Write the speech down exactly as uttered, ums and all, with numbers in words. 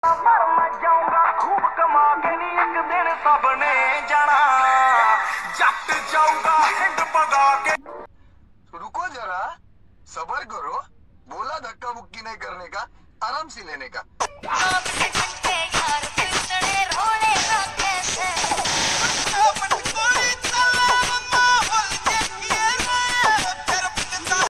मर जाऊंगा खूब कमा के नी एक दिन सबने जाना जट जाऊंगा हिंद पगा के। रुको जरा, सबर करो, बोला धक्का मुक्की नहीं करने का, आराम से लेने का।